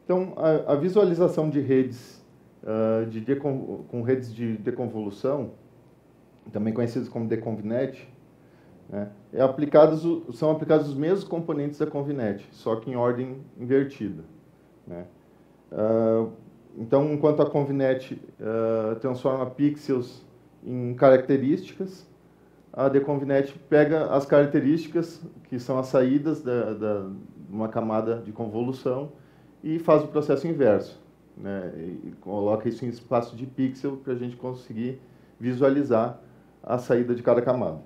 Então, a visualização de redes com redes de deconvolução, também conhecidas como deconvnet, né, são aplicados os mesmos componentes da convnet, só que em ordem invertida, né. Então, enquanto a convnet transforma pixels em características, a deconvnet pega as características, que são as saídas de uma camada de convolução, e faz o processo inverso, né, e coloca isso em espaço de pixel para a gente conseguir visualizar a saída de cada camada.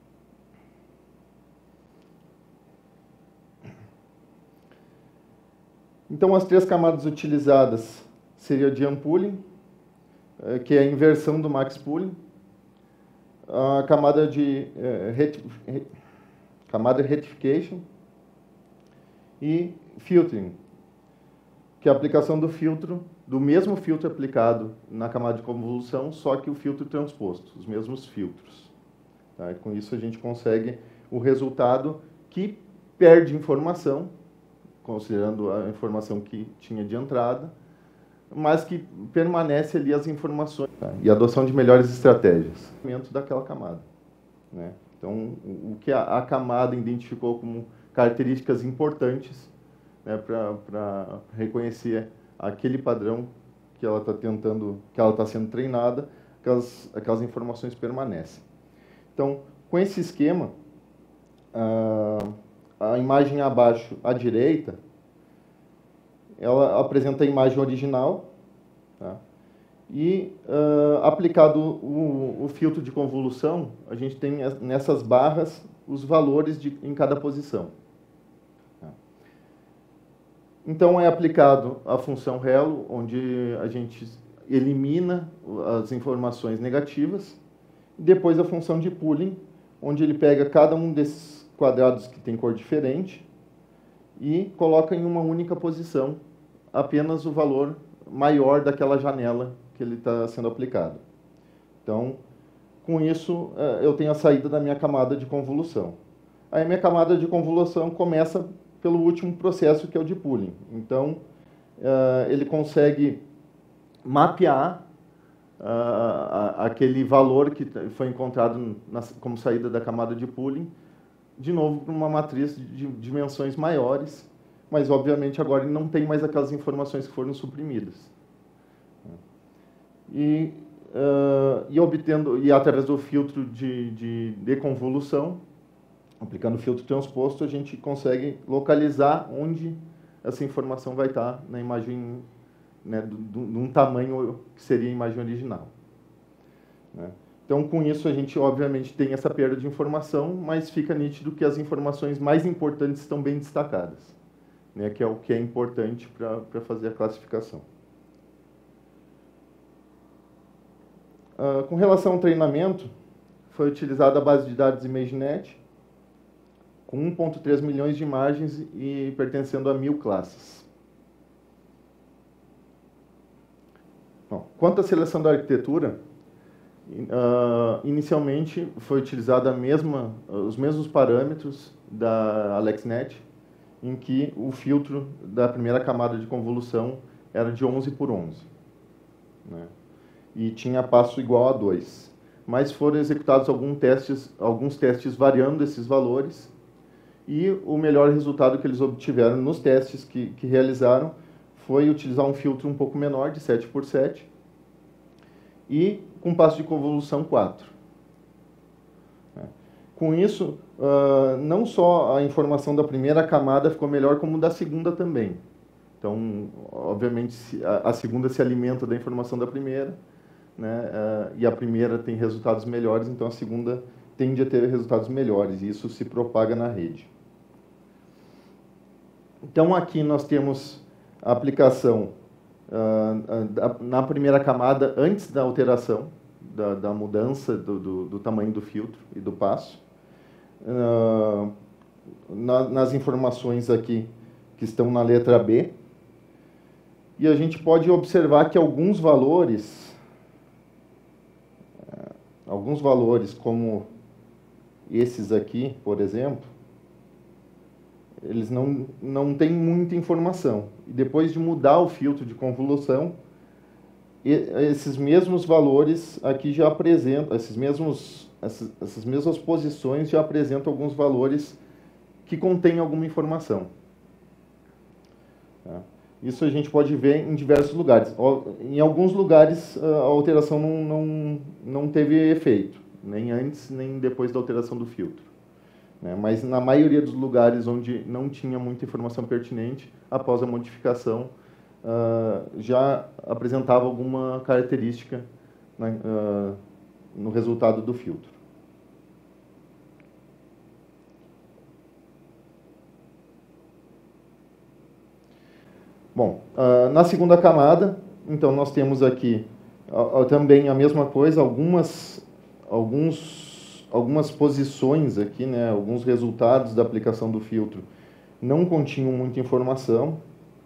Então, as três camadas utilizadas seriam de unpooling, que é a inversão do max pooling, a camada de camada retification e filtering, que é a aplicação do filtro, do mesmo filtro aplicado na camada de convolução, só que o filtro transposto, os mesmos filtros. Tá? E com isso a gente consegue o resultado que perde informação, considerando a informação que tinha de entrada, mas que permanece ali as informações, tá? E a adoção de melhores estratégias dentro daquela camada, né? Então, o que a camada identificou como características importantes, né, para reconhecer aquele padrão que ela está tentando, que ela está sendo treinada, aquelas informações permanecem. Então, com esse esquema, a imagem abaixo à direita, ela apresenta a imagem original, tá? E aplicado o filtro de convolução, a gente tem nessas barras os valores em cada posição. Tá? Então é aplicado a função relo, onde a gente elimina as informações negativas, e depois a função de pooling, onde ele pega cada um desses quadrados que tem cor diferente e coloca em uma única posição apenas o valor maior daquela janela que ele está sendo aplicado. Então, com isso, eu tenho a saída da minha camada de convolução. Aí a minha camada de convolução começa pelo último processo, que é o de pooling. Então, ele consegue mapear aquele valor que foi encontrado como saída da camada de pooling, de novo, para uma matriz de dimensões maiores, mas, obviamente, agora ele não tem mais aquelas informações que foram suprimidas. E através do filtro de deconvolução, aplicando o filtro transposto, a gente consegue localizar onde essa informação vai estar na imagem, né, de um tamanho que seria a imagem original, né? Então, com isso, a gente, obviamente, tem essa perda de informação, mas fica nítido que as informações mais importantes estão bem destacadas, né, que é o que é importante para fazer a classificação. Com relação ao treinamento, foi utilizada a base de dados ImageNet, com 1,3 milhões de imagens e pertencendo a 1.000 classes. Bom, quanto à seleção da arquitetura, inicialmente foi utilizada os mesmos parâmetros da AlexNet, em que o filtro da primeira camada de convolução era de 11 por 11, né? E tinha passo igual a 2. Mas foram executados alguns testes variando esses valores, e o melhor resultado que eles obtiveram nos testes que realizaram foi utilizar um filtro um pouco menor, de 7 por 7, e com passo de convolução 4. Com isso, não só a informação da primeira camada ficou melhor, como da segunda também. Então, obviamente, a segunda se alimenta da informação da primeira, né, e a primeira tem resultados melhores, então a segunda tende a ter resultados melhores, e isso se propaga na rede. Então, aqui nós temos a aplicação na primeira camada, antes da alteração, da mudança do tamanho do filtro e do passo. Nas informações aqui que estão na letra B. E a gente pode observar que alguns valores como esses aqui, por exemplo, eles não têm muita informação. E depois de mudar o filtro de convolução, esses mesmos valores aqui já apresentam, essas mesmas posições já apresentam alguns valores que contêm alguma informação. Tá? Isso a gente pode ver em diversos lugares. Em alguns lugares, a alteração não teve efeito, nem antes nem depois da alteração do filtro. Mas na maioria dos lugares onde não tinha muita informação pertinente, após a modificação, já apresentava alguma característica no resultado do filtro. Bom, na segunda camada, então nós temos aqui também a mesma coisa, algumas posições aqui, né, alguns resultados da aplicação do filtro não continham muita informação.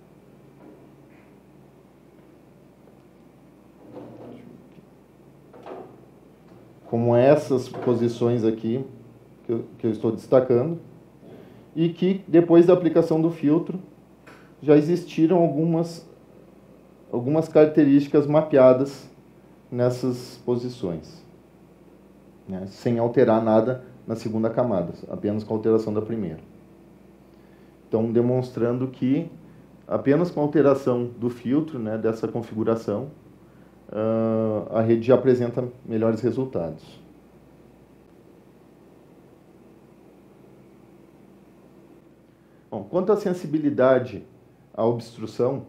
Como essas posições aqui que eu estou destacando, e que depois da aplicação do filtro já existiram algumas características mapeadas nessas posições, né, sem alterar nada na segunda camada, apenas com a alteração da primeira. Então, demonstrando que apenas com a alteração do filtro, né, dessa configuração, a rede já apresenta melhores resultados. Bom, quanto à sensibilidade à obstrução,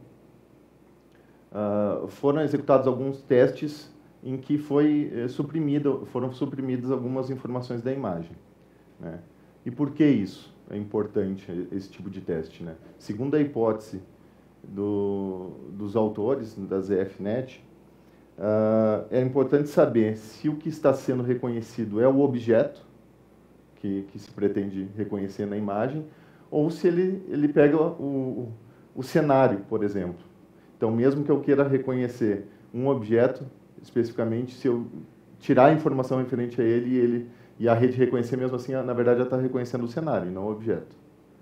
foram executados alguns testes em que foram suprimidas algumas informações da imagem, né? E por que isso é importante, esse tipo de teste, né? Segundo a hipótese dos autores da ZFNet, é importante saber se o que está sendo reconhecido é o objeto que se pretende reconhecer na imagem, ou se ele pega o cenário, por exemplo. Então, mesmo que eu queira reconhecer um objeto, especificamente, se eu tirar a informação referente a ele e a rede reconhecer mesmo assim, na verdade, ela está reconhecendo o cenário, e não o objeto.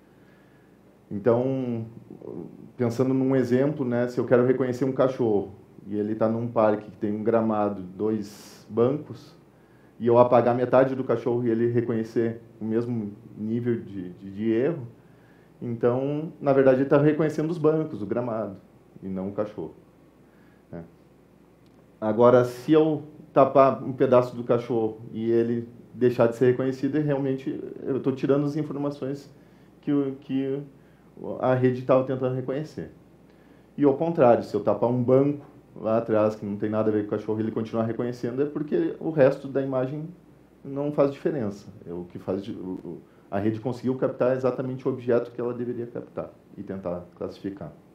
Então, pensando num exemplo, né, se eu quero reconhecer um cachorro, e ele está num parque que tem um gramado, 2 bancos, e eu apagar metade do cachorro e ele reconhecer o mesmo nível de erro, então, na verdade, ele está reconhecendo os bancos, o gramado, e não o cachorro. Né? Agora, se eu tapar um pedaço do cachorro e ele deixar de ser reconhecido, realmente eu estou tirando as informações que a rede estava tentando reconhecer. E ao contrário, se eu tapar um banco lá atrás, que não tem nada a ver com o cachorro, e ele continuar reconhecendo, é porque o resto da imagem não faz diferença. O que faz a rede conseguiu captar exatamente o objeto que ela deveria captar e tentar classificar.